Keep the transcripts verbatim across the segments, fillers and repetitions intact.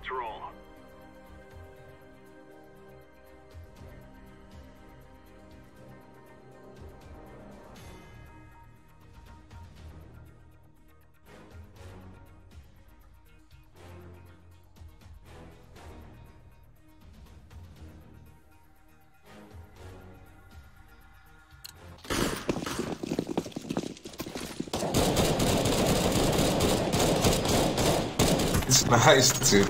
let's roll. It's nice too.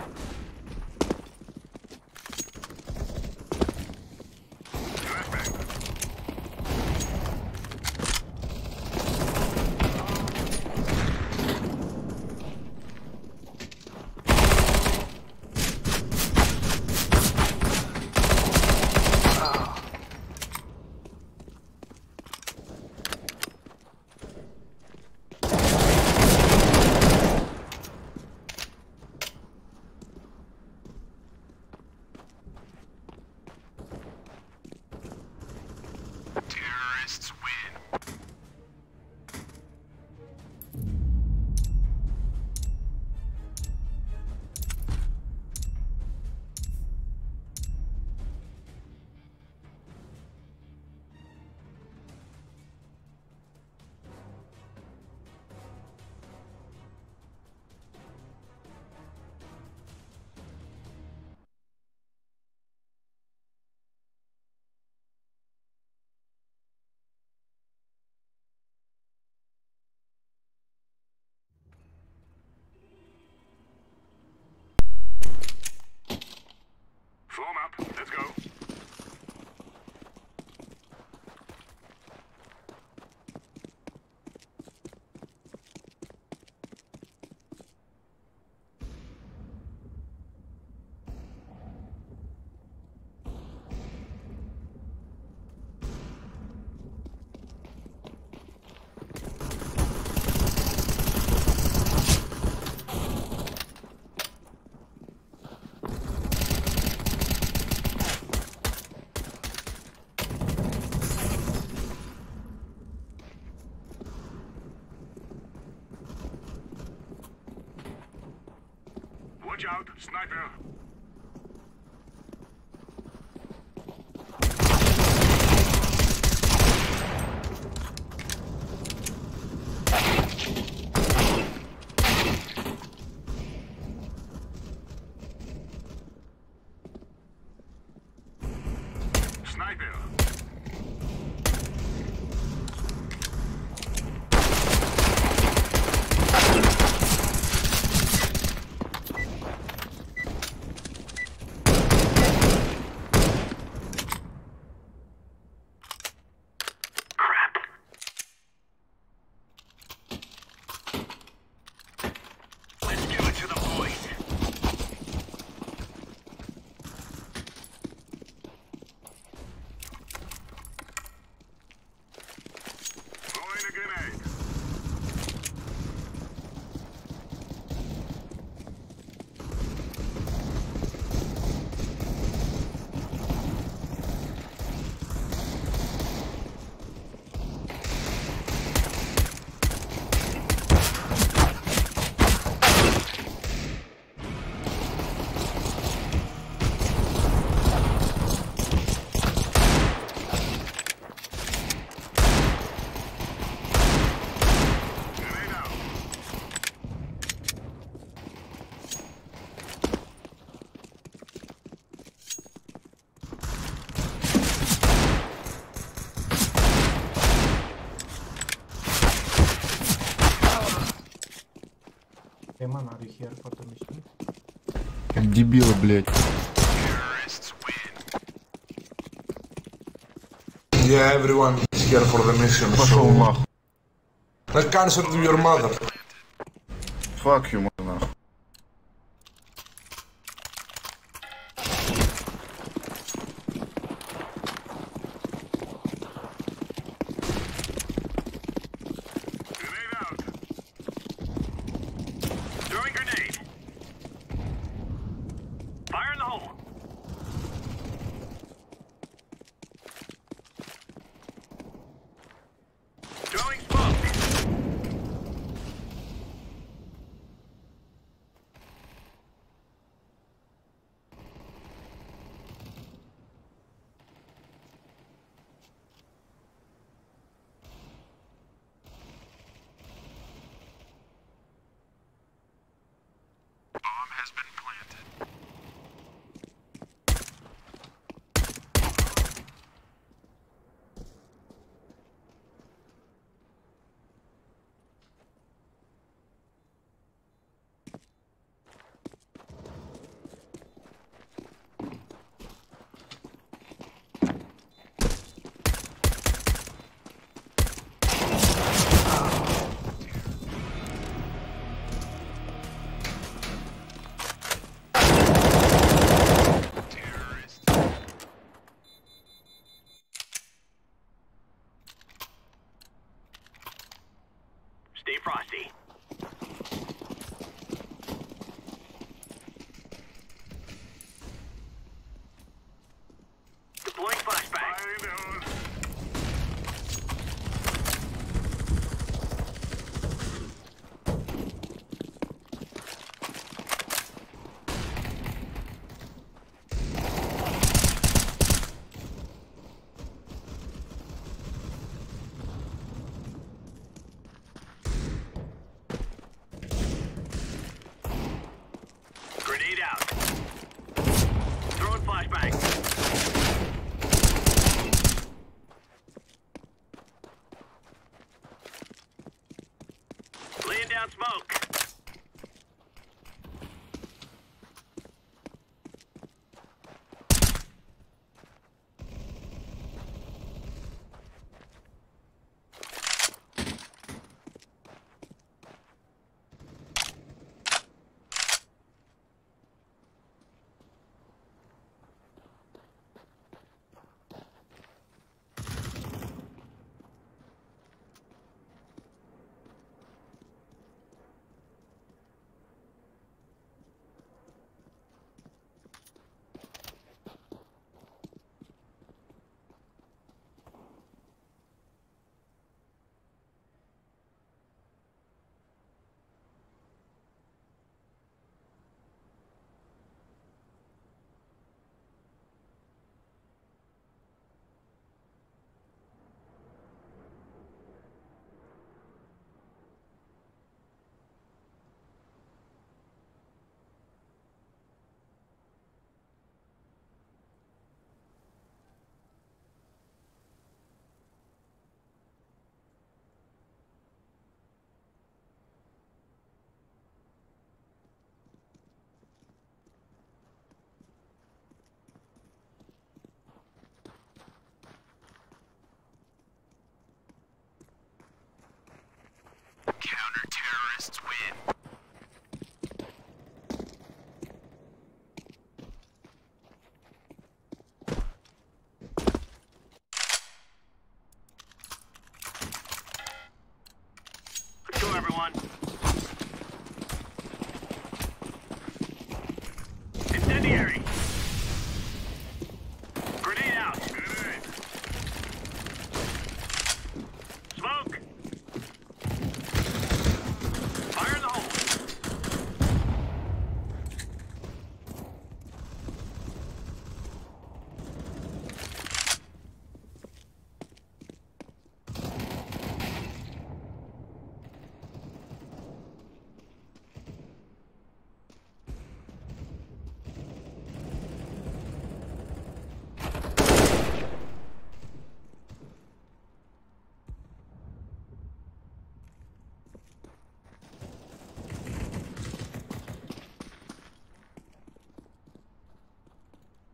Form up, let's go. Watch out, sniper! Sniper! Man, are you here for the mission? Как дебилы, блять. Yeah, everyone is here for the mission. Пошел So... нахуй. Let's answer to your mother. Fuck you, нахуй.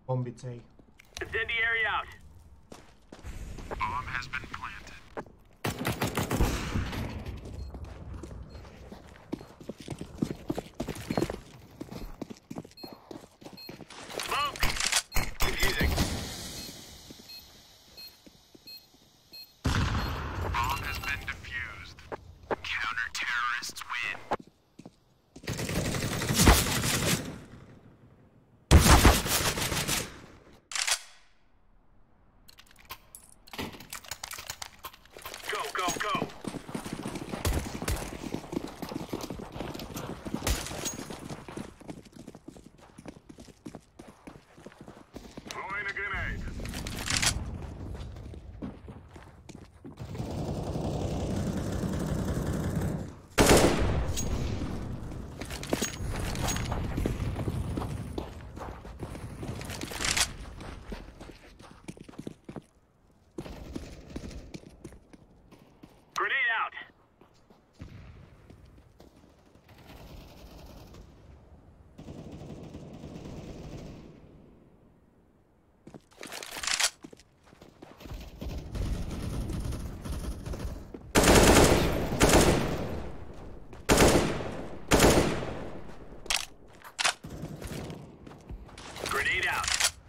Bomb it's A. Incendiary out. Bomb has been planted. Smoke! Defusing. Bomb has been defused. Counter-terrorists win. Go, go, go. Throwing a grenade. Grenade out. Grenade out.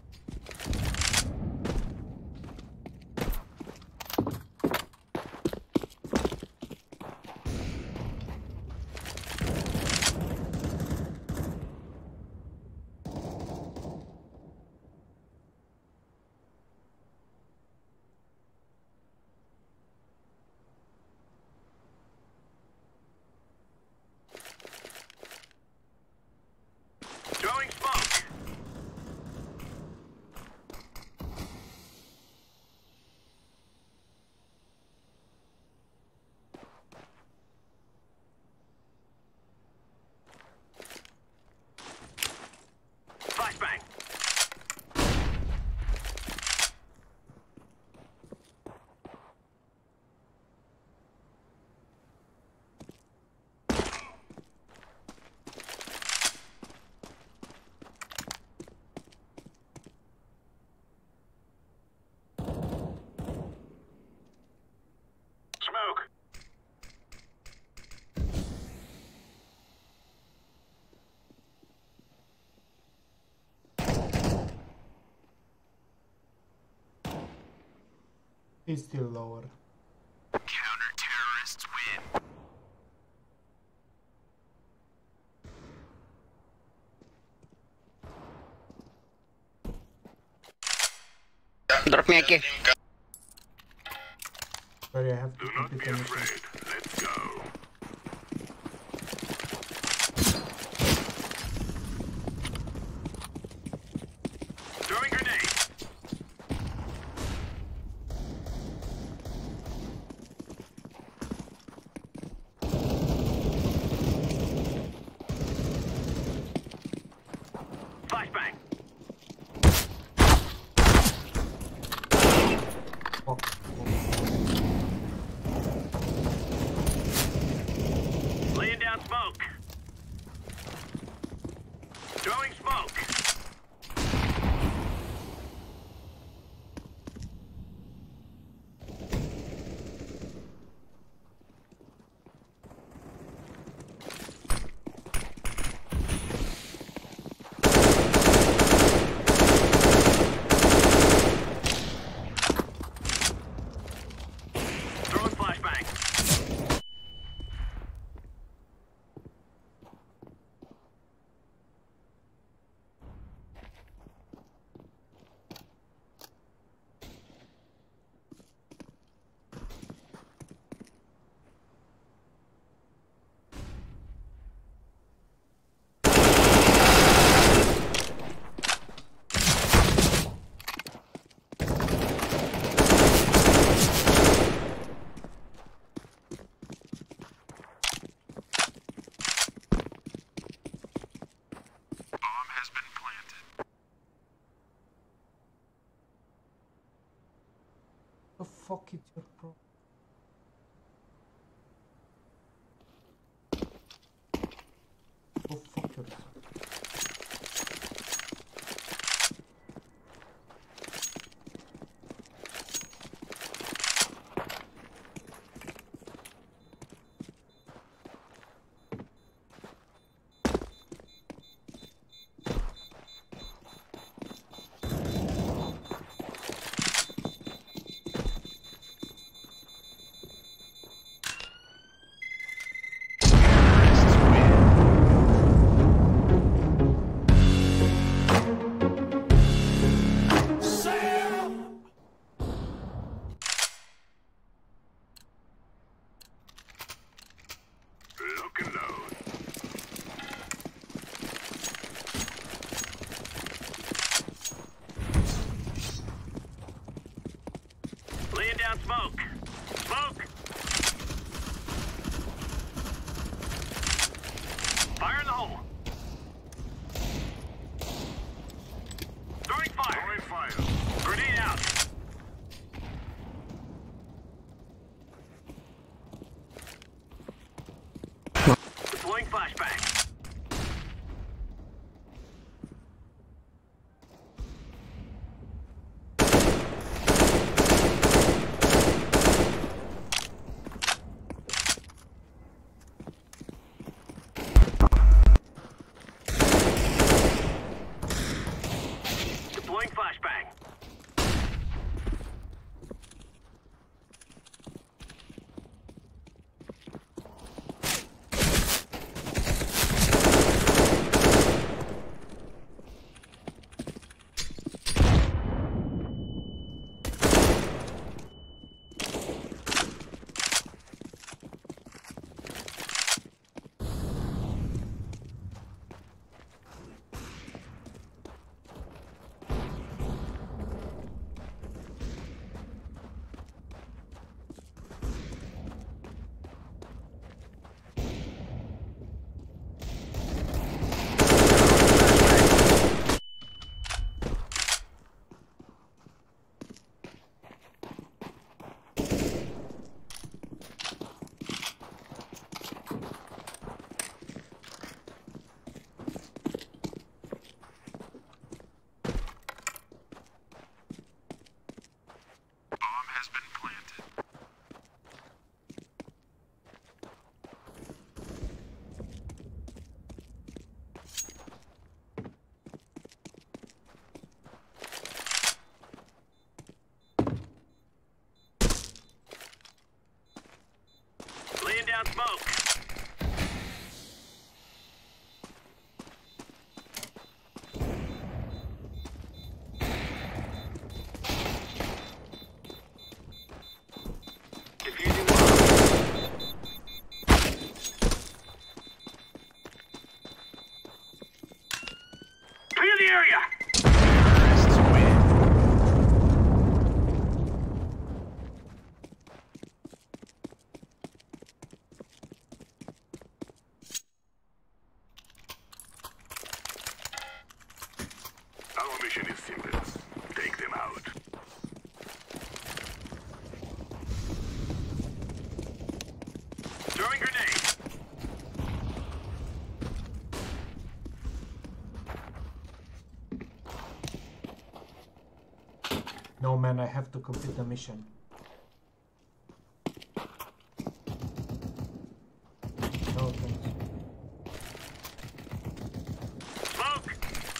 Throwing smoke. Flashbang. Smoke. It's still lower. Counter-terrorists win. Drop me a key. Sorry, I have to Do not complete be a mission. afraid. Let's go. Throwing grenade. Flashbang. Fuck. Laying down smoke. Throwing smoke. Throwing flashbang. Bomb has been planted. The fuck is your problem? Go fuck yourself. smoke. Defusing the bomb. Clear the area. Terrorists win. Our mission is simple. Take them out. Throwing grenade. No man, I have to complete the mission. No thanks. Smoke.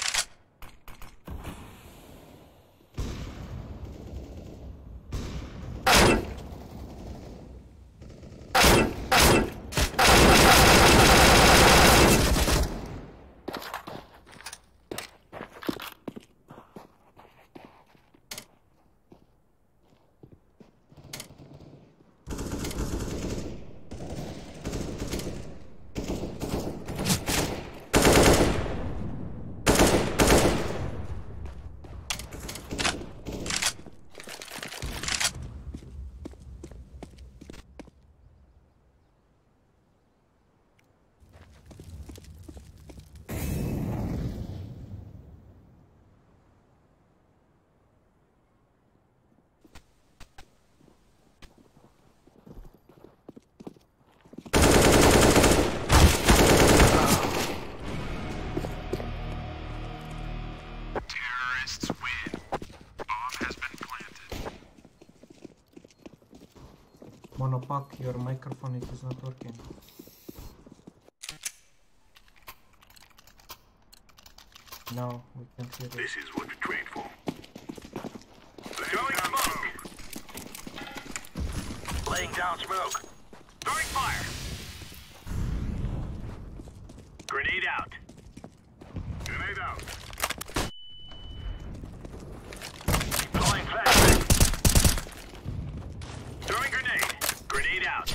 Terrorists win. Bomb has been planted. Monopack, your microphone it is not working. No, we can't hear it. This is what we trained for. Throwing smoke. Laying down smoke. Throwing fire. Grenade out. Grenade out. Deploying flashbang. Throwing grenade. Grenade out.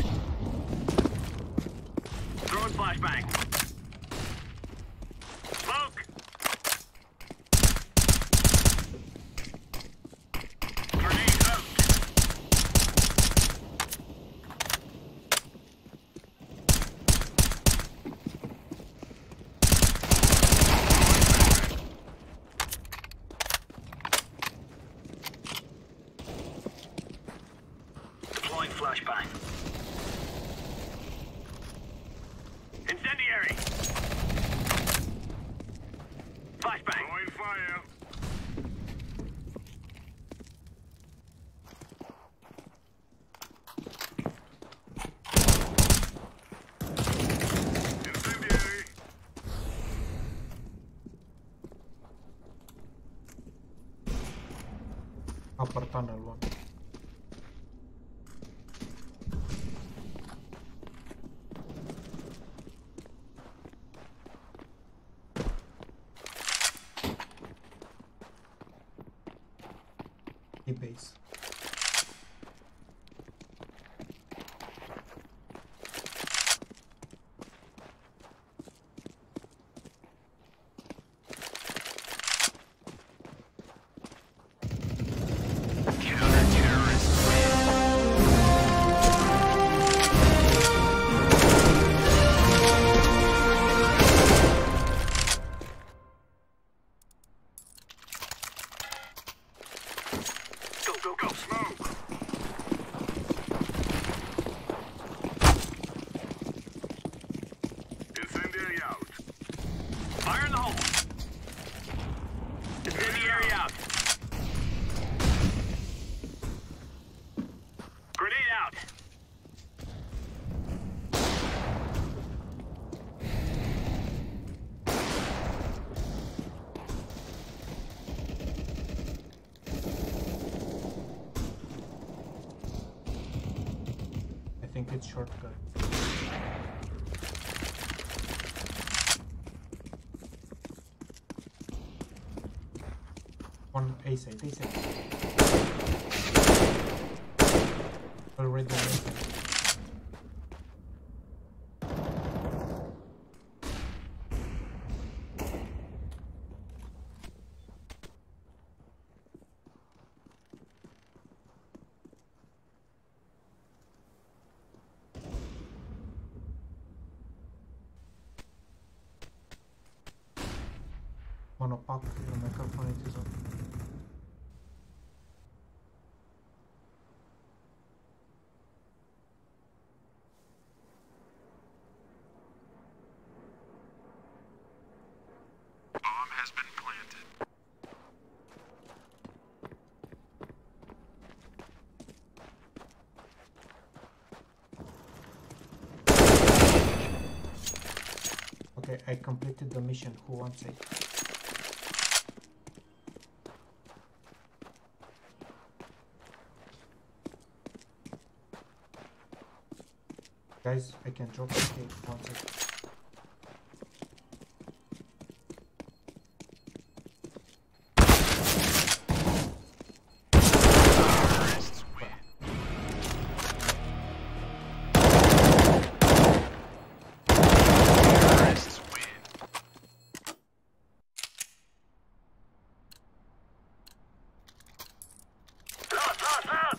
Throwing flashbang. Smoke. Grenade out. Deploying flashbang. Incendiary. Flashbang. Throwing fire. Incendiary. Upper tunnel one. The base. Counter-terrorists win. Go, go, go. Smoke. Incendiary out. Fire in the hole. Incendiary out. Grenade out. I think it's shortcut. One A side, A side. Already on A side. Monopack, your microphone it is on. Bomb has been planted. Okay, I completed the mission. Who wants it? Guys, I can drop the cake. One second. Terrorists win. Terrorists win. Lost, lost, lost!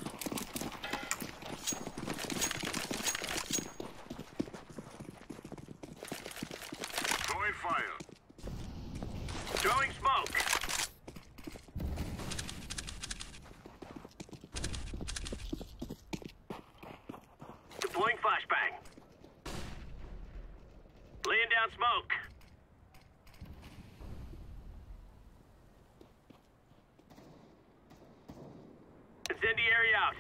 Throwing fire. Throwing smoke. Deploying flashbang. Laying down smoke. Incendiary out.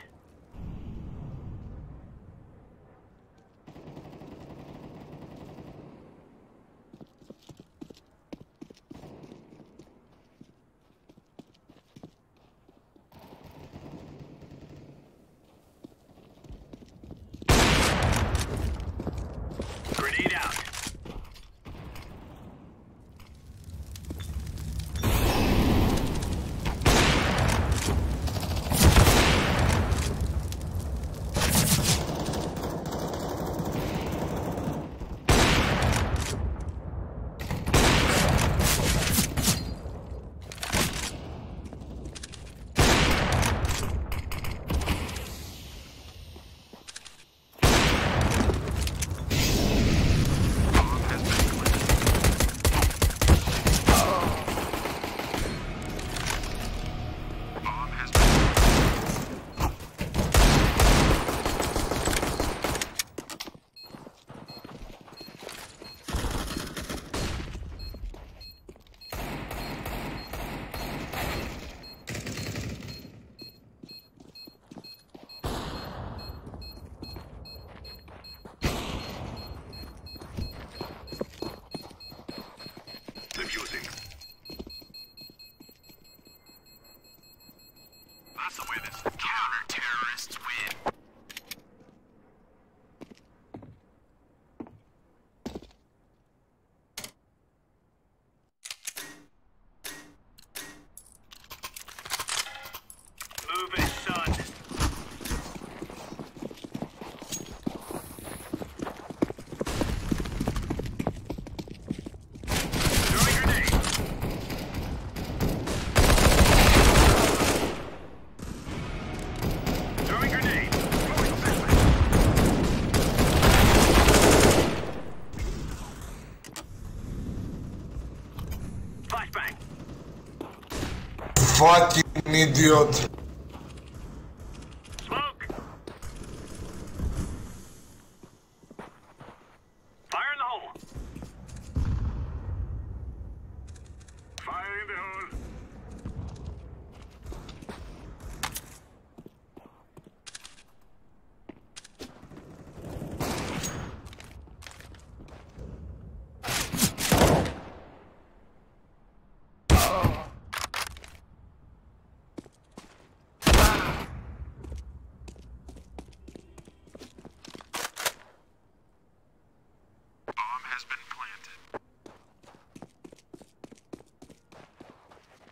Grenade out. Bomb has been planted. Bomb has been Defusing. That's the way this counter-terrorists win. Move it, son. Throwing grenade. Throwing grenade. Throwing flashbang. Flashbang. Fucking idiot. Smoke. Fire in the hole. Fire in the hole. Bomb has been planted.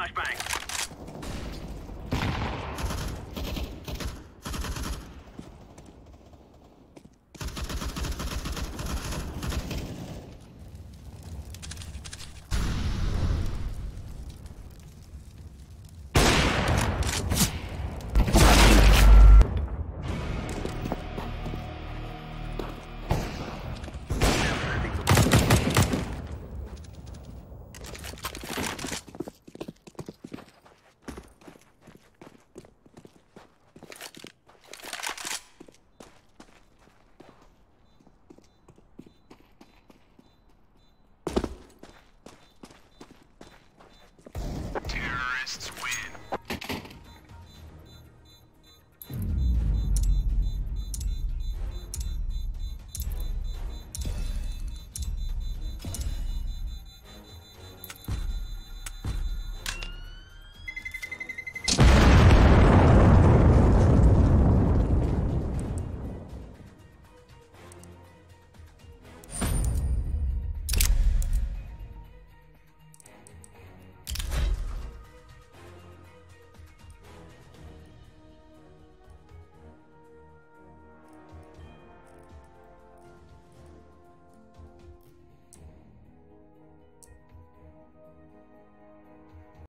Flashbang.